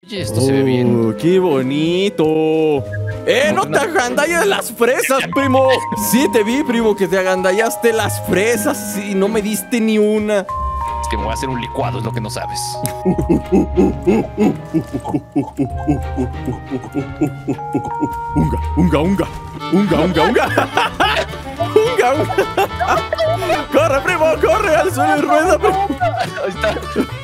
Oye, esto se ve bien. ¡Qué bonito! ¡No te agandalles las fresas, primo! Sí, te vi, primo, que te agandallaste las fresas y no me diste ni una. Es que me voy a hacer un licuado, es lo que no sabes. Unga, unga, unga. Unga, unga, unga. Unga, unga. ¡Corre, primo! ¡Corre! ¡Al suelo y rueda, primo! Ahí está.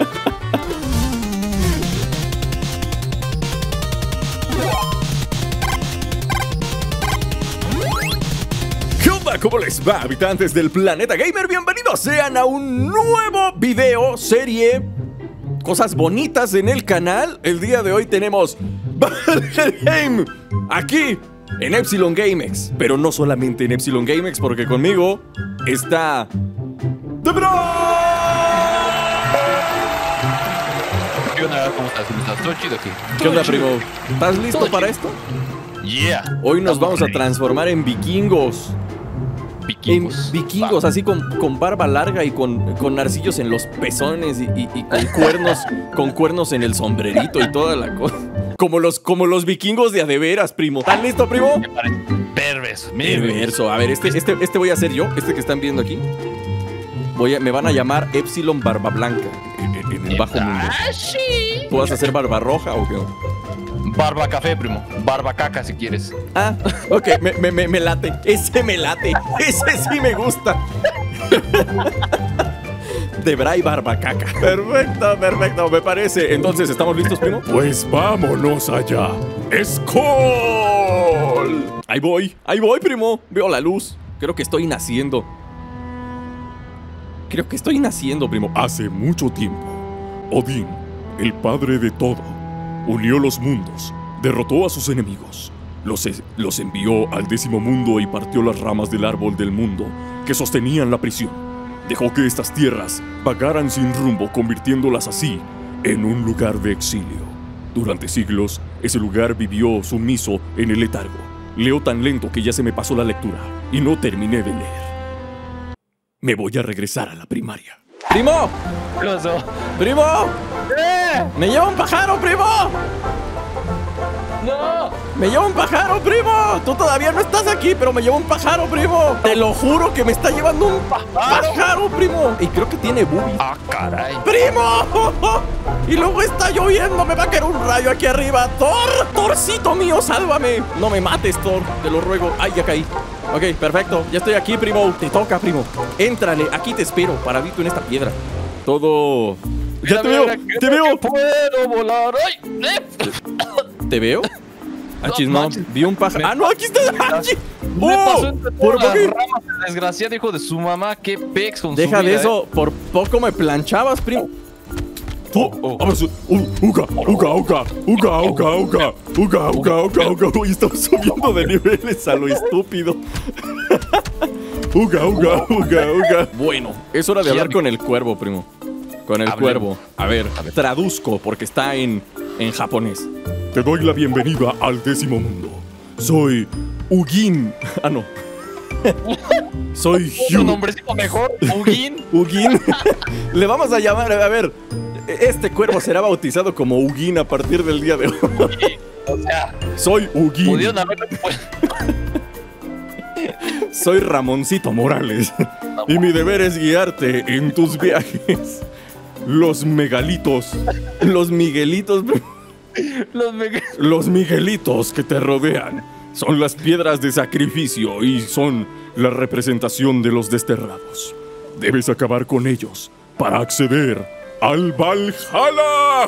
¿Cómo les va, habitantes del planeta gamer? Bienvenidos sean a un nuevo video, serie, cosas bonitas en el canal. El día de hoy tenemos Valheim aquí en Epsilon GameX, pero no solamente en Epsilon GameX, porque conmigo está The Bro. ¿Qué onda? ¿Cómo estás? ¿Cómo estás? Todo chido aquí. ¿Qué onda, primo? ¿Estás listo para esto? Yeah. Hoy nos vamos a transformar en vikingos. Vikingos. En vikingos, así con barba larga y con narcillos en los pezones y con cuernos en el sombrerito y toda la cosa. Como los vikingos de a de veras, primo. ¿Están listo, primo? Me parece perverso. Perverso. A ver, este voy a ser yo, este que están viendo aquí. Me van a llamar Epsilon Barba Blanca en el bajo mundo. Sí. ¿Tú vas a hacer barba roja o qué? Barba café, primo. Barba caca, si quieres. Ah, ok, me late. Ese me late. Ese sí me gusta. De Bray Barbacaca. Perfecto, perfecto, me parece. Entonces, ¿estamos listos, primo? Pues vámonos allá. ¡Skol! Ahí voy, primo. Veo la luz. Creo que estoy naciendo. Primo. Hace mucho tiempo, Odín, el padre de todo, unió los mundos, derrotó a sus enemigos, los envió al 10º mundo y partió las ramas del árbol del mundo que sostenían la prisión. Dejó que estas tierras vagaran sin rumbo, convirtiéndolas así en un lugar de exilio. Durante siglos, ese lugar vivió sumiso en el letargo. Leo tan lento que ya se me pasó la lectura y no terminé de leer. Me voy a regresar a la primaria. ¡Primo! ¿Qué pasó? ¡Primo! ¡Me lleva un pájaro, primo! ¡No! ¡Me lleva un pájaro, primo! Tú todavía no estás aquí, pero me lleva un pájaro, primo. Te lo juro que me está llevando un pájaro, primo. Y creo que tiene boobies. ¡Ah, caray! ¡Primo! Y luego está lloviendo, me va a caer un rayo aquí arriba. ¡Thor! ¡Thorcito mío, sálvame! No me mates, Thor, te lo ruego. ¡Ay, ya caí! Ok, perfecto, ya estoy aquí, primo. Te toca, primo. Éntrale, aquí te espero, paradito en esta piedra. Todo... ¡Ya te veo! ¡Te veo! ¡Puedo volar! ¡Ay! ¿Te veo? Achis, no, vi un pájaro. ¡Ah, no! ¡Aquí está! ¡Achis! Me pasó entre ¿Por todas qué? las ramas, el desgraciado hijo de su mamá. ¡Qué pex con Deja su vida, de eso, por poco me planchabas, primo. Uy, estamos subiendo de niveles a lo estúpido. Bueno, es hora de hablar con el cuervo, primo. Con el cuervo. A ver, traduzco porque está en japonés. Te doy la bienvenida al 10º mundo. Soy Ugin. Ah, no. Soy Un Hugh. nombrecito mejor, Ugin. Ugin. Le vamos a llamar, a ver. Este cuervo será bautizado como Ugin a partir del día de hoy. O sea, Soy Ugin. pudieron haberlo puesto. Soy Ramoncito Morales. Y mi deber es guiarte en tus viajes. Los megalitos. Los miguelitos. Los miguelitos que te rodean son las piedras de sacrificio y son la representación de los desterrados. Debes acabar con ellos para acceder al Valhalla.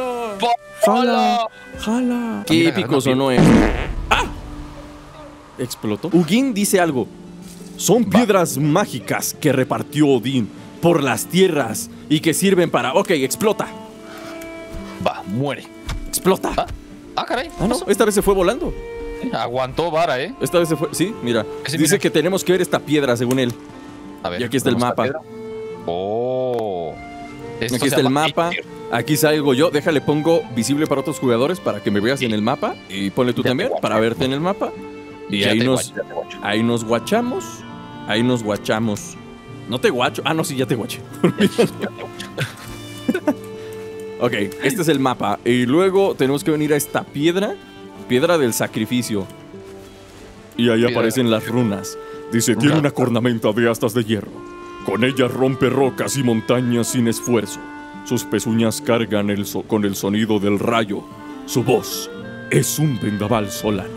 Jala. Qué épico sonó eso. ¡Ah! Explotó. Ugin dice algo. Son piedras mágicas que repartió Odín por las tierras y que sirven para... Ok, explota. Va, muere. Explota. Ah, caray. Ah, no, esta vez se fue volando. Aguantó vara, ¿eh? Esta vez se fue... Sí, mira. Sí, Dice mira. que tenemos que ver esta piedra, según él. A ver. Y aquí está el ¿vemos mapa. la piedra? Oh. Esto Aquí se está el llama mapa. Aether. Aquí salgo yo. Déjale, pongo visible para otros jugadores para que me veas en el mapa. Y ponle tú Ya te también guacho. para verte en el mapa. Y Ya ahí te nos... guacho, ya te guacho. Ahí nos guachamos. Ahí nos guachamos. No te guacho. Ah, no, sí, ya te guaché. Ok, este es el mapa. Y luego tenemos que venir a esta piedra. Piedra del sacrificio. Y ahí aparecen las runas. Dice, tiene una cornamenta de astas de hierro. Con ella rompe rocas y montañas sin esfuerzo. Sus pezuñas cargan con el sonido del rayo. Su voz es un vendaval solano.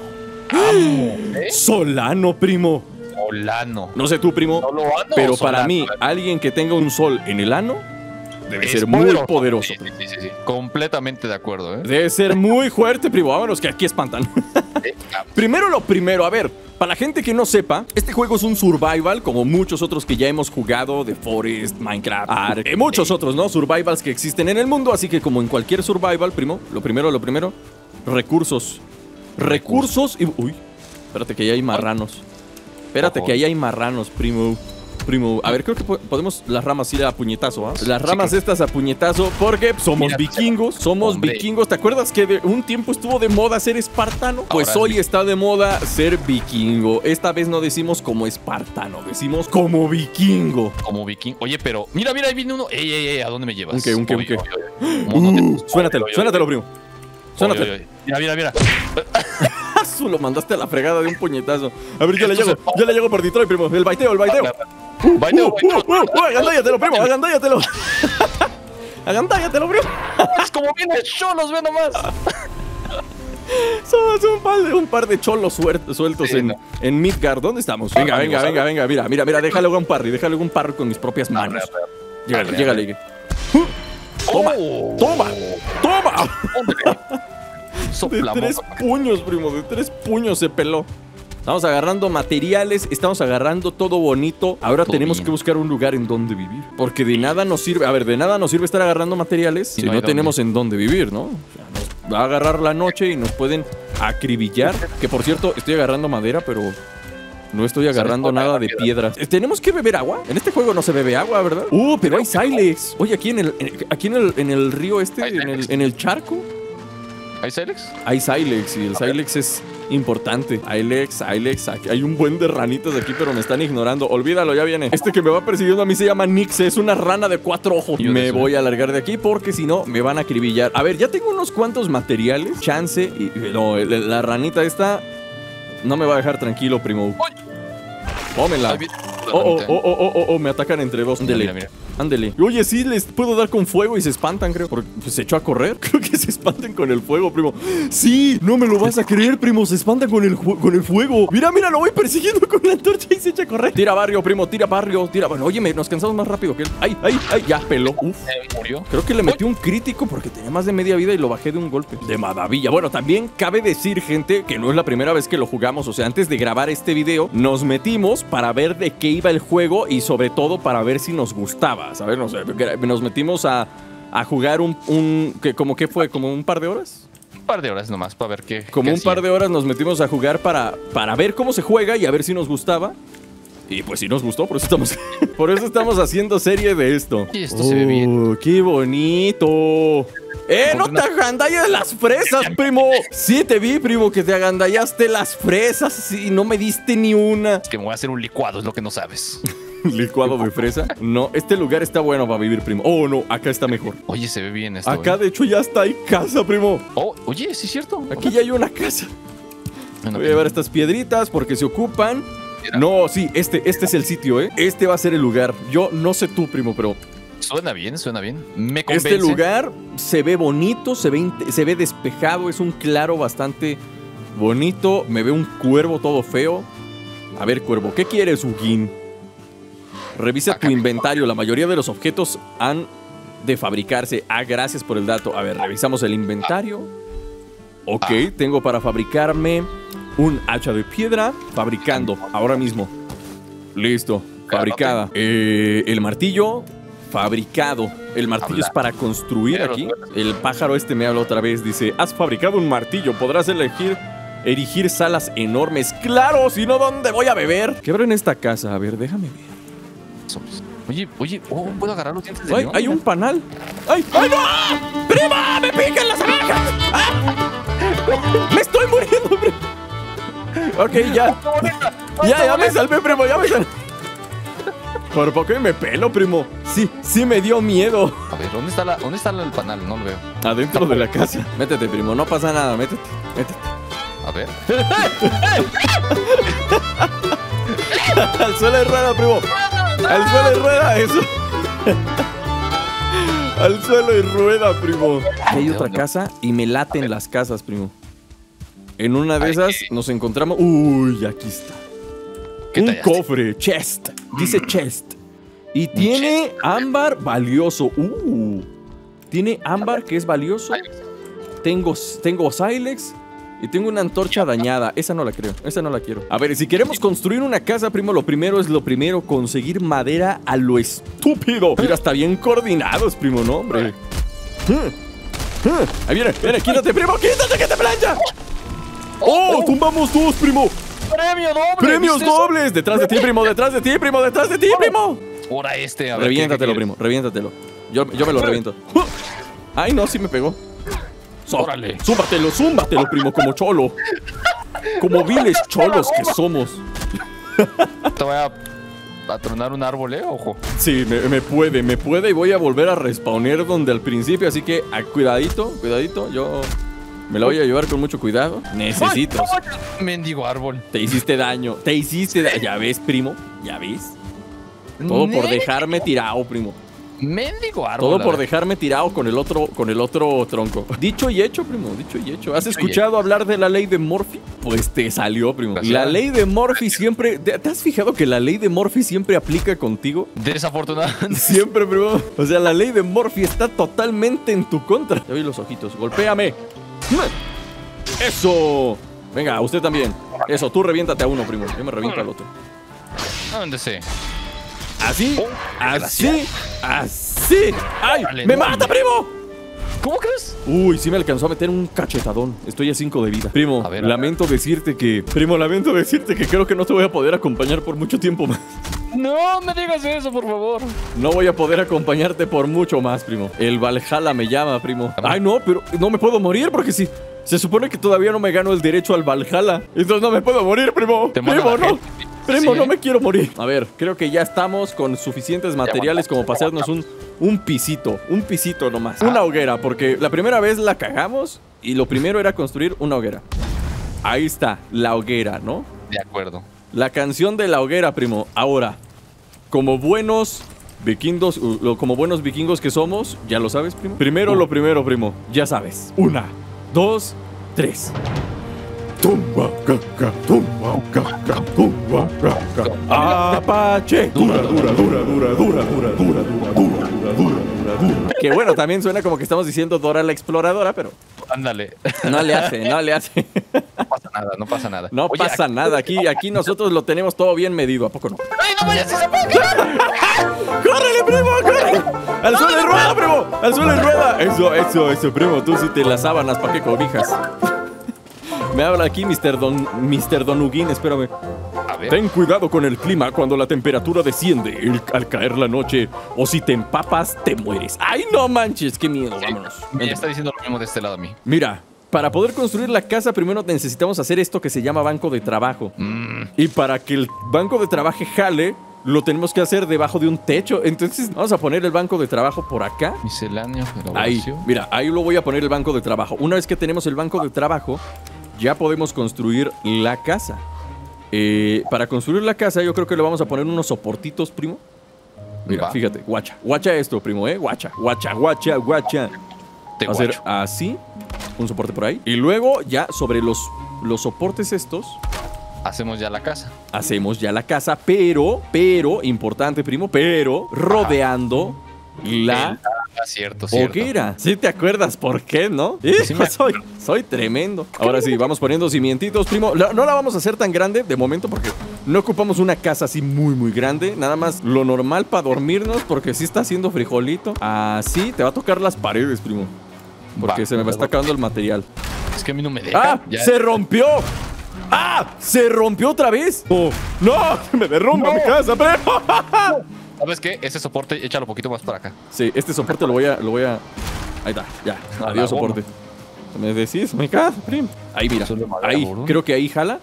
Solano, primo. Solano. No sé tú, primo, Solo ano pero o para solano. mí, alguien que tenga un sol en el ano debe Es ser muy poderoso. Sí. Completamente de acuerdo, ¿eh? Debe ser muy fuerte, primo. Vámonos, que aquí espantan. Primero lo primero, a ver, para la gente que no sepa, este juego es un survival, como muchos otros que ya hemos jugado, The Forest, Minecraft, Ark, muchos otros, ¿no? Survivals que existen en el mundo, así que como en cualquier survival, primo, lo primero, recursos. Recursos y... Uy, espérate que ya hay marranos. Espérate que ahí hay marranos, primo. A ver, creo que podemos las ramas ir a puñetazo, ¿ah? Las ramas estas a puñetazo, porque somos vikingos. Somos vikingos. ¿Te acuerdas que de un tiempo estuvo de moda ser espartano? Pues hoy está de moda ser vikingo. Esta vez no decimos como espartano, decimos como vikingo. Como vikingo. Oye, pero mira, ahí viene uno. Ey, ¿a dónde me llevas? ¿Un qué? Suénatelo, primo. Suénatelo. Mira. Lo mandaste a la fregada de un puñetazo. A ver, ya le llego por Detroit, primo. El baiteo. Agandállatelo, primo, agandállatelo. Agandállatelo, primo. Es como viene cholos, ve nomás. Somos un par de cholos sueltos en Midgard. ¿Dónde estamos? Venga. Mira, déjale un parry con mis propias manos. Llégale. Toma. De 3 puños, primo, de 3 puños se peló. Estamos agarrando materiales, estamos agarrando todo bonito. Ahora tenemos que buscar un lugar en donde vivir. Porque de nada nos sirve, estar agarrando materiales si no tenemos en dónde vivir, ¿no? O sea, nos va a agarrar la noche y nos pueden acribillar. Que por cierto, estoy agarrando madera, pero no estoy agarrando nada de piedras. ¿Tenemos que beber agua? En este juego no se bebe agua, ¿verdad? Pero hay Silex. Oye, aquí en el río en el charco. ¿Hay Silex? Hay Silex y el Silex es importante. Silex, hay un buen de ranitas aquí, pero me están ignorando. Olvídalo, ya viene. Este que me va persiguiendo a mí se llama Nix, es una rana de 4 ojos. Me voy a alargar de aquí porque si no, me van a acribillar. A ver, ya tengo unos cuantos materiales. Chance y... No, la ranita esta no me va a dejar tranquilo, primo. Tómenla. Me atacan entre dos. Ándele. Oye, sí, les puedo dar con fuego y se espantan, creo. Porque se echó a correr. Creo que se espantan con el fuego, primo. Sí, no me lo vas a creer, primo. Se espantan con el fuego. Mira, lo voy persiguiendo con la antorcha y se echa a correr. Tira barrio, primo, tira barrio. Bueno, oye, nos cansamos más rápido que él. Ay, ya peló. Uf. Murió. Creo que le metí un crítico porque tenía más de media vida y lo bajé de un golpe. De maravilla. Bueno, también cabe decir, gente, que no es la primera vez que lo jugamos. O sea, antes de grabar este video, nos metimos para ver de qué iba el juego y sobre todo para ver si nos gustaba. ¿Sabes? No sé, nos metimos a jugar ¿cómo que fue? ¿Como un par de horas? Un par de horas nomás para ver qué. Como un par de horas nos metimos a jugar para ver cómo se juega y a ver si nos gustaba. Y pues sí nos gustó, por eso estamos haciendo serie de esto. Y esto se ve bien. ¡Qué bonito! ¡No te agandallas las fresas, primo! Sí, te vi, primo, que te agandallaste las fresas y no me diste ni una. Es que me voy a hacer un licuado, es lo que no sabes. ¿Licuado de fresa? No, este lugar está bueno para vivir, primo. Oh, no, acá está mejor. Oye, se ve bien esto. Acá, de hecho, ya está ahí casa, primo. Oh, oye, sí es cierto. Aquí ya hay una casa. Voy a llevar estas piedritas porque se ocupan. No, sí, este es el sitio, ¿eh? Este va a ser el lugar. Yo no sé tú, primo, pero... Suena bien. Me convence. Este lugar se ve bonito, se ve despejado. Es un claro bastante bonito. Me ve un cuervo todo feo. A ver, cuervo, ¿qué quieres, Ugin? Revisa tu inventario. La mayoría de los objetos han de fabricarse. Gracias por el dato. A ver, revisamos el inventario. Ok, tengo para fabricarme un hacha de piedra. Fabricando, ahora mismo. Listo, fabricada. El martillo, fabricado. El martillo es para construir aquí. El pájaro este me habla otra vez. Dice, has fabricado un martillo. Podrás erigir salas enormes. ¡Claro! Si no, ¿dónde voy a beber? ¿Qué habrá en esta casa? A ver, déjame ver. Oye, ¿puedo agarrar los dientes de león? Hay un panal. ¡Ay, no! ¡Prima! ¡Me pican las abejas! ¡Me estoy muriendo, primo! Ok, ya. Ya me salvé, primo, ya me salvé. Por poco y me pelo, primo. Sí me dio miedo. A ver, ¿dónde está el panal? No lo veo. Adentro de la casa. Métete, primo, no pasa nada, métete. A ver. Al suelo de rueda, primo. Al suelo de rueda, eso. Al suelo de rueda, primo. Hay otra casa y me laten las casas, primo. En una de esas nos encontramos. Uy, aquí está. Un cofre, chest. Dice chest. Y tiene ámbar valioso. Tiene ámbar que es valioso. Tengo Silex. Y tengo una antorcha dañada. Esa no la creo, esa no la quiero. A ver, si queremos construir una casa, primo, lo primero, conseguir madera a lo estúpido. Mira, está bien coordinados, primo, ¿no, hombre? Ahí viene, quítate, primo, quítate que te plancha. ¡Oh, tumbamos dos, primo! ¡Premio doble! ¡Premios dobles! Detrás de ti, primo, detrás de ti, primo. Ahora a ver. Reviéntatelo, primo, reviéntatelo. Yo me lo reviento. Ay, no, sí me pegó. Órale. Zúmbatelo, primo, como cholo. Como viles cholos que somos. Te voy a tronar un árbol, ojo. Sí, me puede y voy a volver a respawner donde al principio. Así que, cuidadito, yo me la voy a llevar con mucho cuidado. Necesito. Mendigo árbol. Te hiciste daño. Ya ves, primo, ya ves. Todo por dejarme tirado, primo. Mendigo árbol. Todo por dejarme tirado con el otro tronco. Dicho y hecho, primo, dicho y hecho. ¿Has escuchado hablar de la ley de Murphy? Pues te salió, primo. La ley de Murphy siempre... ¿Te has fijado que la ley de Murphy siempre aplica contigo? Desafortunadamente. Siempre, primo. O sea, la ley de Murphy está totalmente en tu contra. Ya vi los ojitos. ¡Golpéame! ¡Eso! Venga, usted también. Eso, tú reviéntate a uno, primo. Yo me reviento al otro. ¿A dónde sé? Así. ¡Ay! Dale, ¡Me no, mata, primo! ¿Cómo crees? Uy, sí me alcanzó a meter un cachetadón. Estoy a 5 de vida. Primo, lamento decirte que creo que no te voy a poder acompañar por mucho tiempo más. No me digas eso, por favor. No voy a poder acompañarte por mucho más, primo. El Valhalla me llama, primo. Ay, no, pero no me puedo morir porque sí. Se supone que todavía no me gano el derecho al Valhalla. Entonces no me puedo morir, primo. Primo, no. Primo, no me quiero morir. A ver, creo que ya estamos con suficientes materiales como para hacernos un pisito nomás. Una hoguera, porque la primera vez la cagamos y lo primero era construir una hoguera. Ahí está, la hoguera, ¿no? De acuerdo. La canción de la hoguera, primo. Ahora, como buenos vikingos que somos, ya lo sabes, primo. Primero lo primero, primo. Ya sabes. 1, 2, 3. Tumba, caca, tumba, caca, tumba, caca. Apache. Dura. Que bueno, también suena como que estamos diciendo Dora la exploradora, pero... Ándale. No le hace. No pasa nada. No pasa nada. Aquí nosotros lo tenemos todo bien medido, ¿a poco no? ¡Ay, no vayas a esa parte! ¡Córrele, primo, corre! ¡Al suelo de rueda, primo! ¡Al suelo de rueda! Eso, primo. Tú sí te las sábanas, ¿para qué cobijas? Me habla aquí Mr. Donuguín, espérame. A ver. Ten cuidado con el clima cuando la temperatura desciende al caer la noche, o si te empapas, te mueres. ¡Ay, no manches! ¡Qué miedo! Vámonos. Me está diciendo lo mismo de este lado a mí. Mira, para poder construir la casa, primero necesitamos hacer esto que se llama banco de trabajo. Y para que el banco de trabajo jale, lo tenemos que hacer debajo de un techo. Entonces, vamos a poner el banco de trabajo por acá. Misceláneo, ahí, mira, ahí lo voy a poner el banco de trabajo. Una vez que tenemos el banco de trabajo, ya podemos construir la casa. Para construir la casa, yo creo que le vamos a poner unos soportitos, primo. Mira, fíjate, guacha esto, primo, guacha. Te va a hacer así, un soporte por ahí. Y luego, ya sobre los soportes estos, hacemos ya la casa. Pero, importante, primo, rodeando la cierto. hoguera. ¿Sí te acuerdas por qué, no? Sí, soy tremendo. Ahora sí, vamos poniendo cimientitos, primo. No la vamos a hacer tan grande de momento porque no ocupamos una casa así muy, muy grande. Nada más lo normal para dormirnos porque sí está haciendo frijolito. Así te va a tocar las paredes, primo. Porque se me va acabando el material. Es que a mí no me deja. ¡Ah! ¡Se rompió! ¡Ah! ¡Se rompió otra vez! ¡No! ¡Me derrumba mi casa, primo! ¿Sabes qué? Ese soporte, échalo un poquito más para acá. Sí, este soporte lo voy a... Ahí está, ya. Adiós, soporte. Me decís, mi casa, primo. Ahí, mira. Ahí, creo que ahí jala.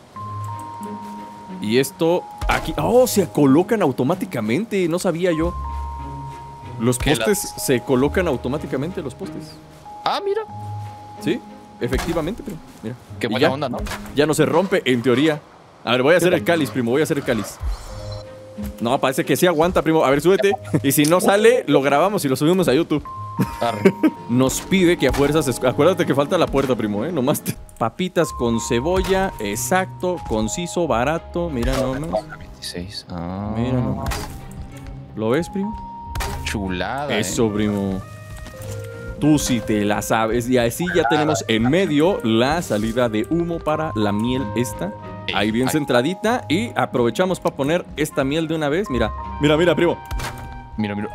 Y esto aquí... ¡Oh! Se colocan automáticamente. No sabía yo. Los ¿Qué postes se colocan automáticamente, los postes. Ah, mira. Sí, efectivamente, primo. Mira. Qué Y buena ya, onda, ¿no? ya no se rompe, en teoría. A ver, voy a hacer el cáliz, primo, voy a hacer el cáliz. No, parece que sí aguanta, primo. A ver, súbete. Y si no sale, lo grabamos y lo subimos a YouTube. Arre. Nos pide que a fuerzas... Acuérdate que falta la puerta, primo, ¿eh? Nomás papitas con cebolla, exacto, conciso, barato. Mira nomás. 26. Ah, Mira nomás. ¿Lo ves, primo? chulada. Eso, primo. Tú sí te la sabes. Y así ya tenemos en medio la salida de humo para la miel esta. Ahí bien centradita. Y aprovechamos para poner esta miel de una vez. Mira, mira, mira, primo. Mira, mira.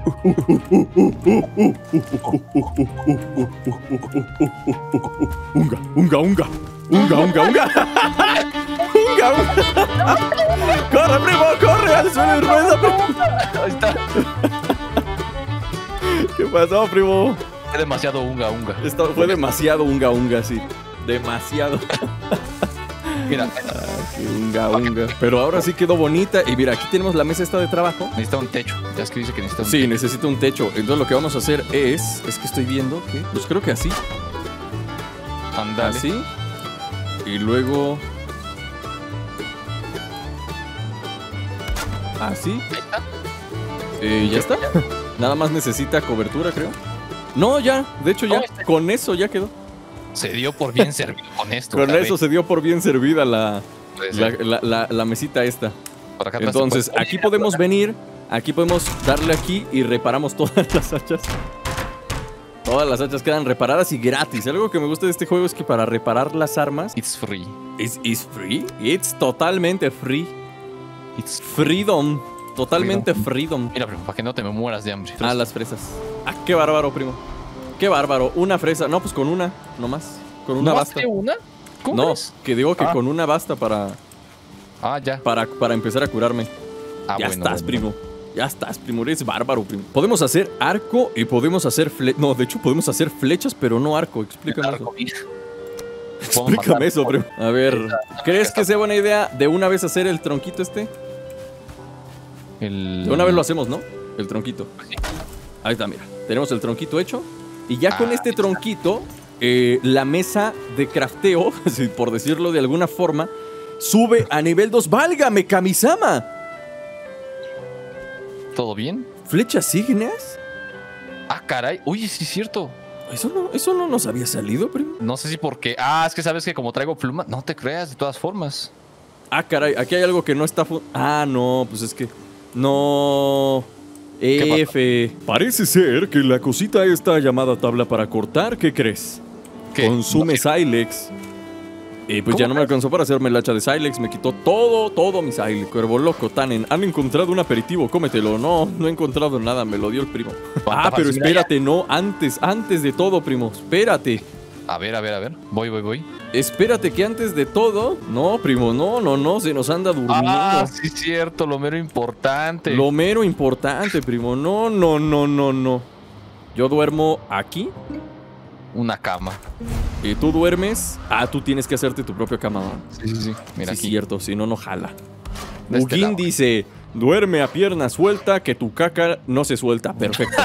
Unga, unga, unga. Unga, unga, unga. Unga, unga. Corre, primo, corre al suelo y rueda, primo. Ahí está. ¿Qué pasó, primo? Es demasiado unga, unga. Esto fue demasiado unga, unga, sí. Demasiado. Mira, Unga, unga. Pero ahora sí quedó bonita. Y mira, aquí tenemos la mesa esta de trabajo. necesita un techo. Ya es que dice que necesita un Sí, techo. necesito un techo. Entonces lo que vamos a hacer es que estoy viendo que... Pues creo que así. Ándale. Así. Y luego... Así. Ahí está. Ya está. Nada más necesita cobertura, creo. No, ya. De hecho, ya. No, Con eso ya quedó. Se dio por bien servido con esto. Con caray. eso se dio por bien servida Puede ser. la mesita esta. Por acá atrás Entonces, se puede- aquí podemos venir. Aquí podemos darle aquí y reparamos todas las hachas. Todas las hachas quedan reparadas y gratis. Algo que me gusta de este juego es que para reparar las armas... It's free. ¿Es free? It's totalmente free. It's... Freedom. Totalmente freedom. Mira, pero para que no te me mueras de hambre. Ah, las fresas. Ah, qué bárbaro, primo. Qué bárbaro. Una fresa. No, pues con una, nomás. Con una ¿No basta. hace una? ¿Cómo No, crees? que digo que Ah. con una basta para Ya. empezar a curarme. Ah, Ya bueno, estás, bueno. primo. Ya estás, primo. Eres bárbaro, primo. Podemos hacer arco y podemos hacer flechas. No, de hecho podemos hacer flechas, pero no arco. Explícame eso. Arco, mira. Explícame eso, primo. A ver, ¿crees que sea buena idea de una vez hacer el tronquito este? El... De una vez lo hacemos, ¿no? El tronquito. Sí. Ahí está, mira. Tenemos el tronquito hecho. Y ya con este ahí está. tronquito, la mesa de crafteo, si por decirlo de alguna forma, sube a nivel 2. ¡Válgame, Kamisama! ¿Todo bien? ¿Flechas ígneas? Ah, caray. Oye, sí es cierto. Eso no nos había salido, primo. No sé si porque... Ah, es que sabes que como traigo pluma... No te creas, de todas formas. Ah, caray, aquí hay algo que no está... Ah, no, pues es que... No... F. Parece ser que la cosita esta llamada tabla para cortar, ¿qué crees? ¿Qué? Consume No sé. Silex. Y pues ya no me alcanzó para hacerme el hacha de Silex. Me quitó todo mi Silex. Cuervo loco, Tannen. Han encontrado un aperitivo, cómetelo. No he encontrado nada, me lo dio el primo. Ah, pero fácil, espérate, no, antes de todo, primo. Espérate. A ver. Voy. Espérate que antes de todo... No, primo, no, se nos anda durmiendo. Ah, sí es cierto, lo mero importante. Lo mero importante, primo. No. Yo duermo aquí Una cama. y tú duermes. Ah, tú tienes que hacerte tu propia cama, ¿no? Sí. Mira Sí, aquí. cierto, si no, no jala. De este Ugin lado. dice: duerme a pierna suelta, que tu caca no se suelta. Perfecto.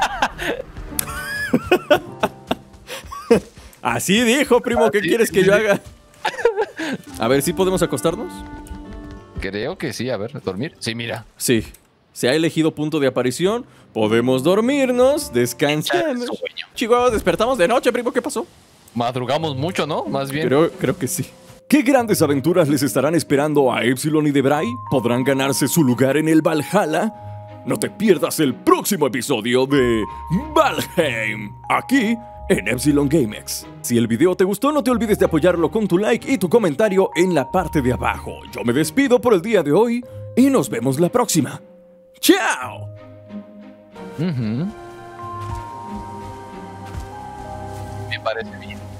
Así dijo, primo. ¿Qué Así quieres que yo haga? A ver, ¿sí podemos acostarnos? Creo que sí, a ver, dormir. Sí, mira. Sí. Se ha elegido punto de aparición. Podemos dormirnos, descansar. Sueño. Chicos, despertamos de noche, primo. ¿Qué pasó? Madrugamos mucho, ¿no? Más bien. Creo que sí. ¿Qué grandes aventuras les estarán esperando a Epsilon y Debray? ¿Podrán ganarse su lugar en el Valhalla? No te pierdas el próximo episodio de Valheim, aquí en Epsilon GameX. Si el video te gustó, no te olvides de apoyarlo con tu like y tu comentario en la parte de abajo. Yo me despido por el día de hoy y nos vemos la próxima. ¡Chao! Ujú. Me parece bien.